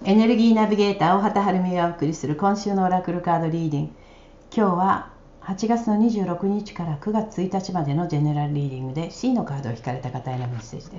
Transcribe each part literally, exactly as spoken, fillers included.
エネルギーナビゲーター大畑はるみがお送りする今週のオラクルカードリーディング。今日ははちがつのにじゅうろくにちからくがつついたちまでのジェネラルリーディングで C のカードを引かれた方へのメッセージです。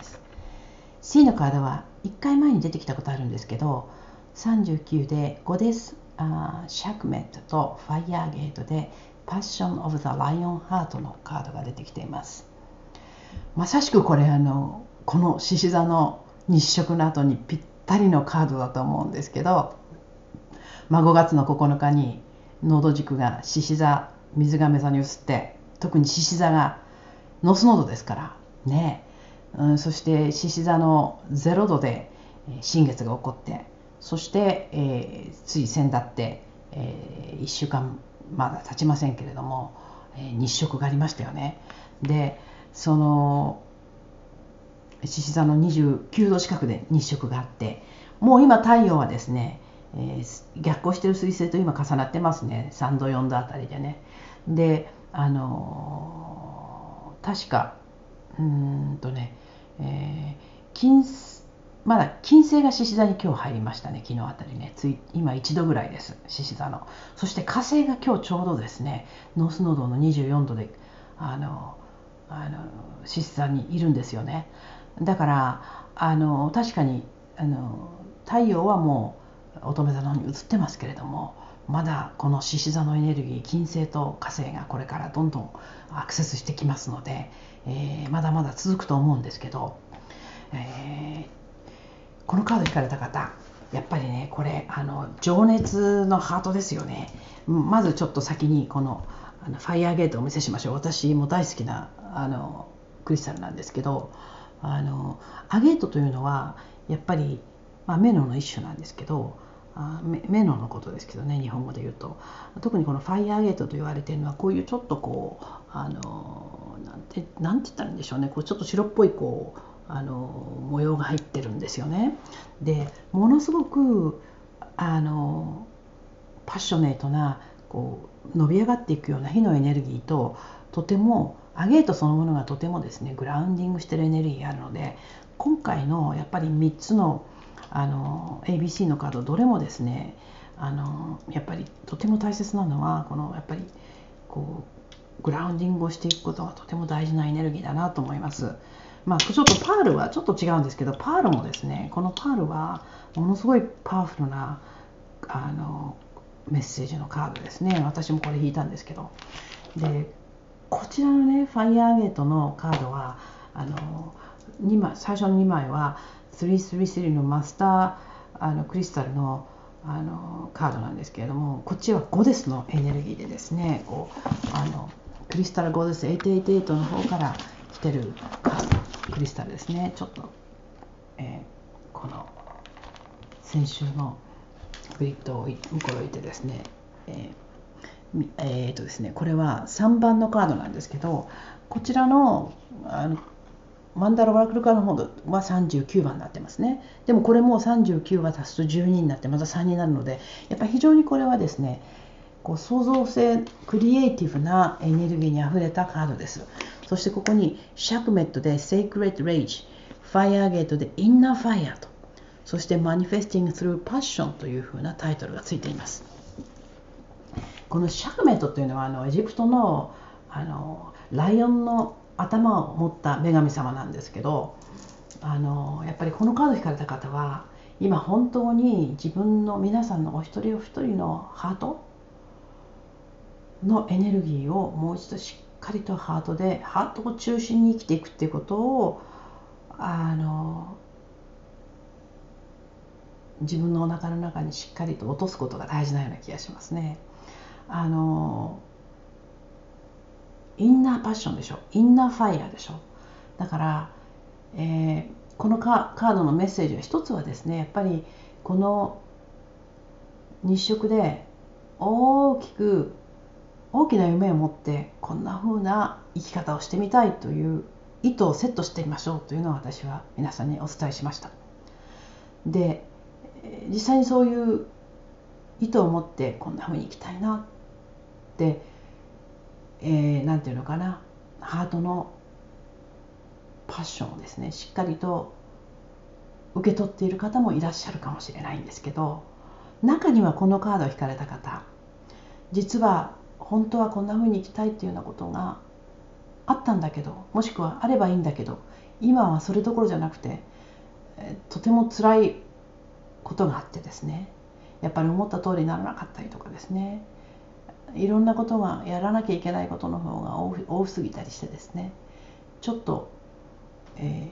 C のカードはいっかいまえに出てきたことあるんですけど、さんじゅうきゅうでゴデス・シャクメットとファイヤーゲートでパッション・オブ・ザ・ライオン・ハートのカードが出てきています。まさしくこれあのこの獅子座の日食の後にぴったりのカードだと思うんですけど、まあ、ごがつのここのかにノード軸が獅子座水亀座に移って、特に獅子座がノースノードですからね、うん、そして獅子座のゼロどで新月が起こって、そして、えー、つい先だって、えー、いっしゅうかんまだ経ちませんけれども、えー、日食がありましたよね。でその獅子座のにじゅうきゅうど近くで日食があって、もう今太陽はですね、えー、逆行している彗星と今重なってますね。さんどよんどあたりでね。であのー、確かうーんとね、えー、金まだ金星が獅子座に今日入りましたね。昨日あたりね、つい今いちどぐらいです、獅子座の。そして火星が今日ちょうどですね、ノースノードのにじゅうよんどであのあの獅子座にいるんですよね。だからあの確かにあの太陽はもう乙女座の方に移ってますけれども、まだこの獅子座のエネルギー、金星と火星がこれからどんどんアクセスしてきますので、えー、まだまだ続くと思うんですけど、えー、このカード引かれた方、やっぱりね、これあの情熱のハートですよね。まずちょっと先にこのあのファイヤーゲートをお見せしましょう。私も大好きなあのクリスタルなんですけど、あのアゲートというのはやっぱり、まあ、メノの一種なんですけど、あメメノのことですけどね、日本語で言うと。特にこのファイヤーゲートと言われているのは、こういうちょっとこうあのなんてなんて言ったらいいんでしょうね、こうちょっと白っぽいこうあの模様が入ってるんですよね。でものすごくあのパッショネートなこう伸び上がっていくような火のエネルギーと、とてもアゲートそのものがとてもですねグラウンディングしてるエネルギーがあるので、今回のやっぱりみっつのあの エービーシー のカードどれもですね、あのやっぱりとても大切なのはこのやっぱりこうグラウンディングをしていくことがとても大事なエネルギーだなと思います。まあ、ちょっとパールはちょっと違うんですけど、パールもですね、このパールはものすごいパワフルなあのメッセージのカードですね。私もこれ引いたんですけど、でこちらのねファイヤーゲートのカードはあのにまい、最初のにまいはさんさんさんのマスターあのクリスタルのあのカードなんですけれども、こっちはゴデスのエネルギーでですね、こうあのクリスタルゴデスはちまんはっぴゃくはちじゅうはちの方から来てるクリスタルですね。ちょっと、えー、この先週のグリッドを向こうに置いてですね、えーえーとですね、これはさんばんのカードなんですけど、こちらのあのマンダラオラクルカードの方はさんじゅうきゅうばんになってますね。でもこれもさんじゅうきゅうは足すとじゅうにになってまたさんになるので、やっぱり非常にこれはですね、こう創造性、クリエイティブなエネルギーにあふれたカードです。そしてここにシャクメットで Sacred Rage、ファイアーゲートで Inner Fire と、そして Manifesting Through Passion というふうなタイトルがついています。このシャクメットというのはあのエジプトのあのライオンの頭を持った女神様なんですけど、あのやっぱりこのカード引かれた方は今本当に自分の皆さんのお一人お一人のハートのエネルギーをもう一度しっかりとハートでハートを中心に生きていくっていうことをあの自分のお腹の中にしっかりと落とすことが大事なような気がしますね。あのインナーパッションでしょ、インナーファイヤーでしょ。だから、えー、このカードのメッセージは一つはですね、やっぱりこの日食で大きく大きな夢を持ってこんな風な生き方をしてみたいという意図をセットしてみましょうというのを私は皆さんにお伝えしました。で実際にそういう意図を持ってこんな風に生きたいなって、えー、なんていうのかな、ハートのパッションをですねしっかりと受け取っている方もいらっしゃるかもしれないんですけど、中にはこのカードを引かれた方、実は本当はこんな風に生きたいっていうようなことがあったんだけど、もしくはあればいいんだけど、今はそれどころじゃなくて、とても辛いことがあってですね、やっぱり思った通りにならなかったりとかですね、いろんなことがやらなきゃいけないことの方が多すぎたりしてですね、ちょっと、え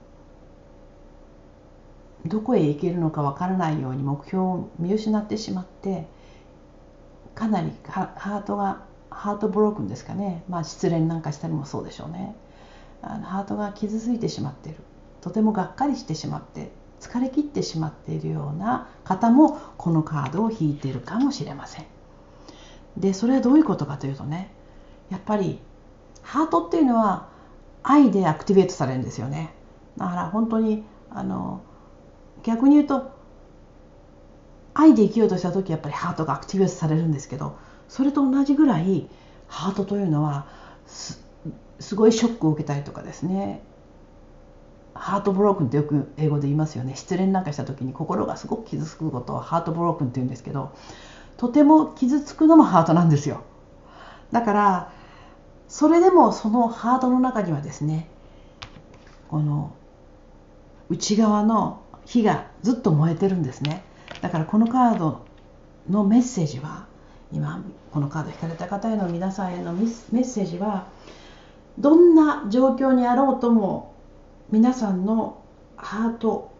ー、どこへ行けるのかわからないように目標を見失ってしまって、かなりハートがハートブロークンですかね、まあ失恋なんかしたりもそうでしょうね。あのハートが傷ついてしまっている、とてもがっかりしてしまって疲れ切ってしまっているような方もこのカードを引いているかもしれません。でそれはどういうことかというとね、やっぱりハートっていうのは愛でアクティベートされるんですよね。だから本当にあの逆に言うと、愛で生きようとした時やっぱりハートがアクティベートされるんですけど、それと同じぐらいハートというのは す, すごいショックを受けたりとかですね、ハートブロークンってよく英語で言いますよね。失恋なんかした時に心がすごく傷つくことをハートブロークンって言うんですけど、とても傷つくのもハートなんですよ。だからそれでもそのハートの中にはですね、この内側の火がずっと燃えてるんですね。だからこのカードのメッセージは、今このカード引かれた方への皆さんへのメッセージは、どんな状況にあろうとも皆さんのハート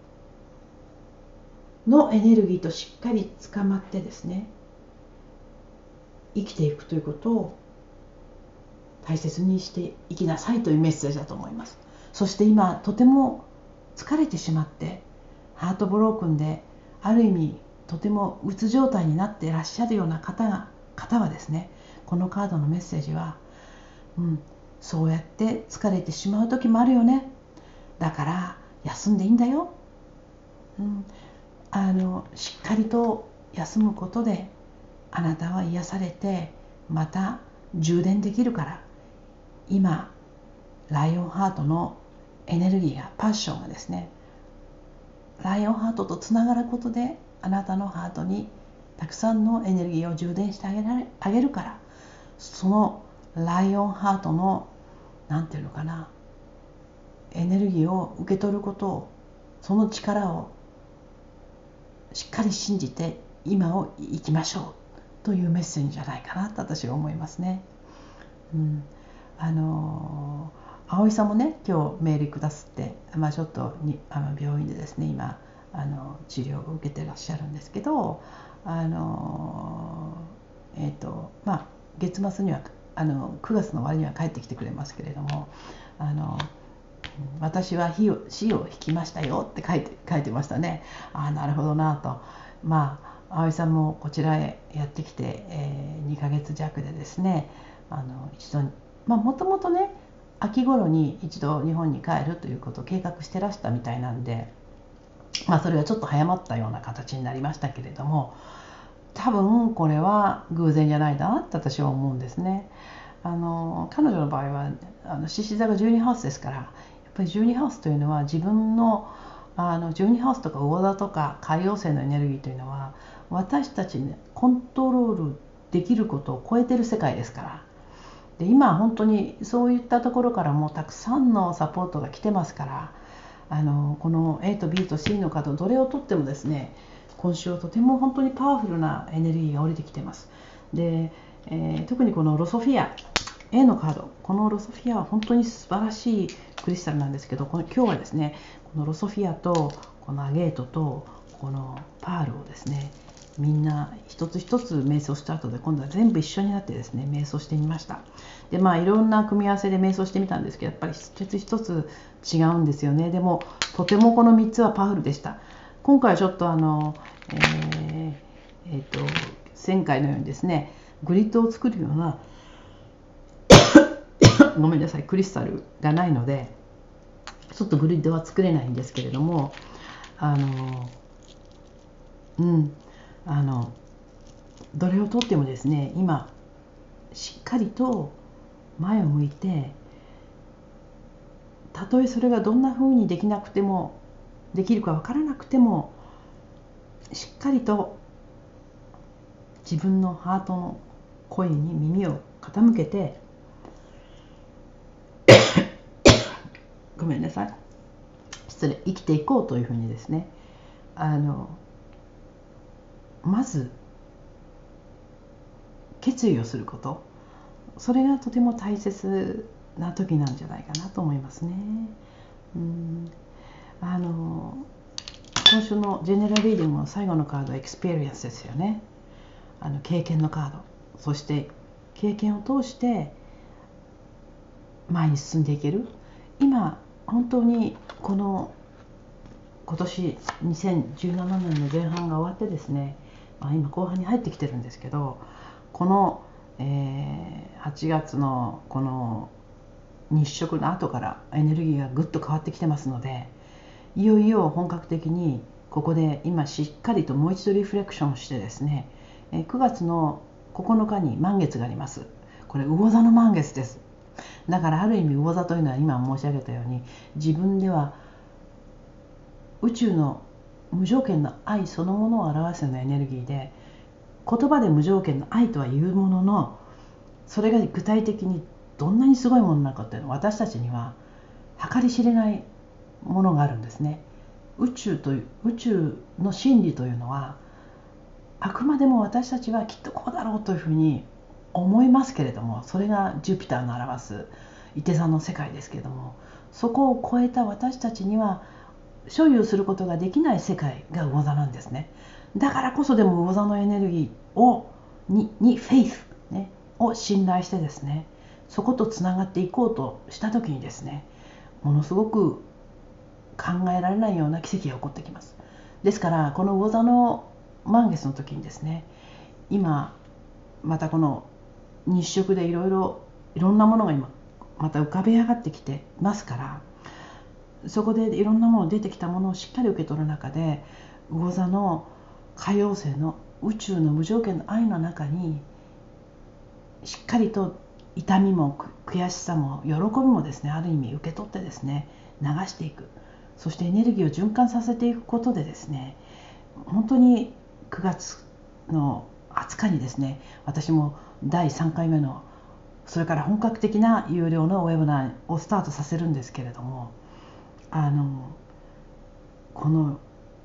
のエネルギーとしっかりつかまってですね、生きていくということを大切にしていきなさいというメッセージだと思います。そして今とても疲れてしまってハートブロークンで、ある意味とてもうつ状態になっていらっしゃるような方が方はですね、このカードのメッセージは、うん、そうやって疲れてしまう時もあるよね、だから休んでいいんだよ、うん、あのしっかりと休むことであなたは癒されてまた充電できるから、今ライオンハートのエネルギーやパッションがですね、ライオンハートとつながることであなたのハートにたくさんのエネルギーを充電してあげられあげるから、そのライオンハートのなんていうのかな、エネルギーを受け取ることを、その力をしっかり信じて今を生きましょうというメッセージじゃないかなと私は思いますね。うん、あの葵さんもね今日メールくださって、まあ、ちょっとにあの病院でですね今あの治療を受けてらっしゃるんですけど、あのえっ、ー、とまあ月末にはあのくがつの終わりには帰ってきてくれますけれども、あの私は死を死を引きましたよって書いて書いてましたね。ああなるほどなと。まあ葵さんもこちらへやってきて、えー、にかげつ弱でですね、あの一度まあもともとね秋頃に一度日本に帰るということを計画してらしたみたいなんで、まあそれがちょっと早まったような形になりましたけれども、多分これは偶然じゃないなって私は思うんですね。あの彼女の場合はあの獅子座がじゅうにハウスですから、やっぱりじゅうにハウスというのは自分のあのじゅうにハウスとか魚座とか海王星のエネルギーというのは私たちにコントロールできることを超えてる世界ですから、で今本当にそういったところからもたくさんのサポートが来てますから、あのこの A と B と C のカードどれをとってもですね、今週はとても本当にパワフルなエネルギーが降りてきてます。で、えー、特にこのロソフィア A のカード、このロソフィアは本当に素晴らしいクリスタルなんですけど、この今日はですねこのロソフィアとこのアゲートとこのパールをですね、みんな一つ一つ瞑想した後で今度は全部一緒になってですね瞑想してみました。でまあいろんな組み合わせで瞑想してみたんですけど、やっぱり一つ一つ違うんですよね。でもとてもこのみっつはパワフルでした。今回はちょっとあの、えーえー、と前回のようにですねグリッドを作るようなごめんなさいクリスタルがないのでちょっとグリッドは作れないんですけれども、あのうんあのどれをとってもですね今しっかりと前を向いて、たとえそれがどんな風にできなくてもできるか分からなくてもしっかりと自分のハートの声に耳を傾けてごめんなさい失礼生きていこうというふうにですね、あのまず決意をすること、それがとても大切な時なんじゃないかなと思いますね。うんあの今週のジェネラルリーディングの最後のカードはエクスペリエンスですよね。あの経験のカード、そして経験を通して前に進んでいける。今本当にこの今年にせんじゅうななねんの前半が終わってですね、まあ、今後半に入ってきてるんですけど、この、えー、はちがつのこの日食の後からエネルギーがぐっと変わってきてますので、いよいよ本格的にここで今しっかりともう一度リフレクションしてですね、くがつのここのかに満月があります。これ魚座の満月です。だからある意味魚座というのは今申し上げたように、自分では宇宙の無条件の愛そのものを表すようなエネルギーで、言葉で無条件の愛とは言うものの、それが具体的にどんなにすごいものなのかというのは私たちには計り知れないものがあるんですね。宇宙という宇宙の真理というのは、あくまでも私たちはきっとこうだろうというふうに思いますけれども、それがジュピターの表すいて座の世界ですけれども、そこを超えた私たちには所有することができない世界が魚座なんですね。だからこそでも魚座のエネルギーをににフェイス、ね、を信頼してですね、そことつながっていこうとした時にですね、ものすごく考えられないような奇跡が起こってきます。ですからこの魚座の満月の時にですね、今またこの日食でいろいろいろんなものが今また浮かび上がってきてますから、そこでいろんなもの出てきたものをしっかり受け取る中で、魚座の海王星の宇宙の無条件の愛の中にしっかりと痛みも悔しさも喜びもですね、ある意味受け取ってですね、流していく、そしてエネルギーを循環させていくことでですね、本当にくがつのはつかにですね、私もだいさんかいめのそれから本格的な有料のウェブナーをスタートさせるんですけれども、あのこの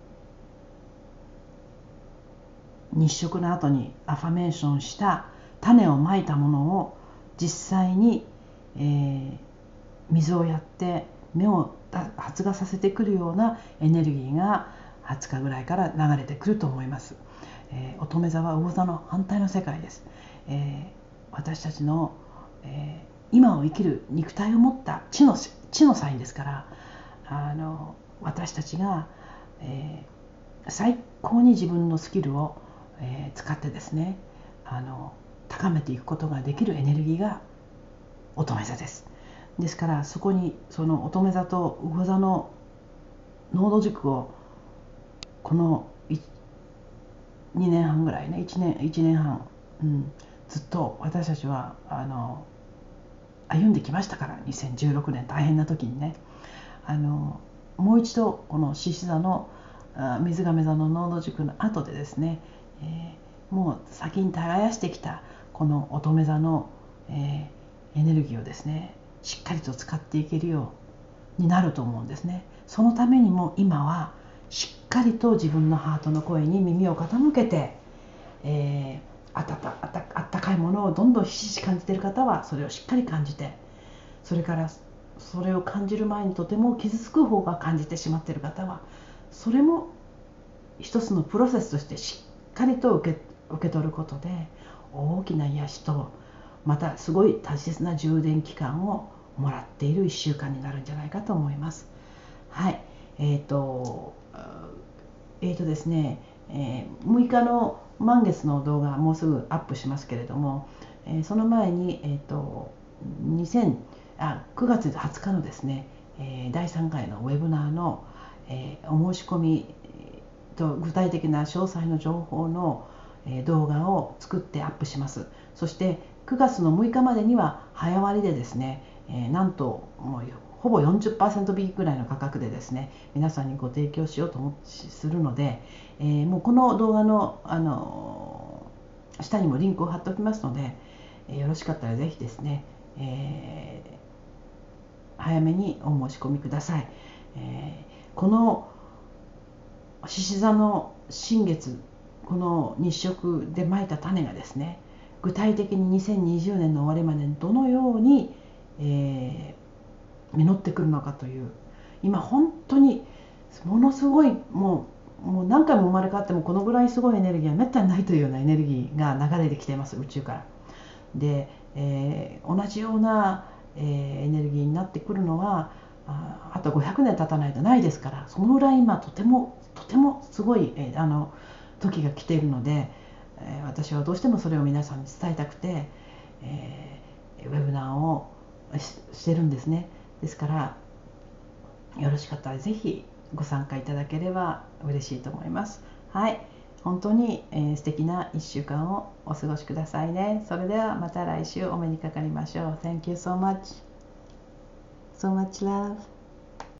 日食の後にアファメーションした種をまいたものを実際に、えー、水をやって芽を発芽させてくるようなエネルギーがはつかぐらいから流れてくると思います。えー、乙女座は魚座の反対の世界です。えー、私たちの、えー、今を生きる肉体を持った地の地のサインですから、あの私たちが、えー、最高に自分のスキルを、えー、使ってですね、あの高めていくことができるエネルギーが乙女座です。ですからそこにその乙女座と魚座の濃度軸をこのにねんはんぐらいね、いちねん、いちねんはん、うん、ずっと私たちはあの歩んできましたから、にせんじゅうろくねん大変な時にね、あのもう一度この獅子座の水亀座の濃度軸の後でですね、えー、もう先に耕してきたこの乙女座の、えー、エネルギーをですね、しっかりと使っていけるようになると思うんですね。そのためにも今はしっかりと自分のハートの声に耳を傾けて、えー、あたたあたあったかいものをどんどんひしひし感じている方はそれをしっかり感じて、それからそれを感じる前にとても傷つく方が感じてしまっている方は、それも一つのプロセスとしてしっかりと受け、受け取ることで大きな癒しと、またすごい大切な充電期間をもらっているいっしゅうかんになるんじゃないかと思います。はい、えっ、ー、とえーとですね、えー、むいかの満月の動画もうすぐアップしますけれども、えー、その前に、えーとにせんあくがつはつかのですね、えー、だいさんかいのウェブナーの、えー、お申し込みと具体的な詳細の情報の、えー、動画を作ってアップします。そしてくがつのむいかまでには早割りでですね、えー、なんともうほぼ よんじゅっパーセント 引きぐらいの価格でですね、皆さんにご提供しようと思ってするので、えー、もうこの動画の、あのー、下にもリンクを貼っておきますので、えー、よろしかったらぜひですね、えー、早めにお申し込みください。えー、この獅子座の新月、この日食でまいた種がですね、具体的ににせんにじゅうねんの終わりまでにどのように、えー、実ってくるのかという、今本当にものすごい、もう、もう何回も生まれ変わってもこのぐらいすごいエネルギーはめったにないというようなエネルギーが流れてきています、宇宙から。で、えー、同じような、えー、エネルギーになってくるのはあ, あとごひゃくねん経たないとないですから、そのぐらい今とてもとてもすごい、えー、あの時が来ているので、えー、私はどうしてもそれを皆さんに伝えたくて、えー、ウェブナーを し, してるんですね。ですからよろしかったらぜひご参加いただければ嬉しいと思います。はい、本当に、えー、素敵ないっしゅうかんをお過ごしくださいね。それではまた来週お目にかかりましょう。Thank you so much. So much love.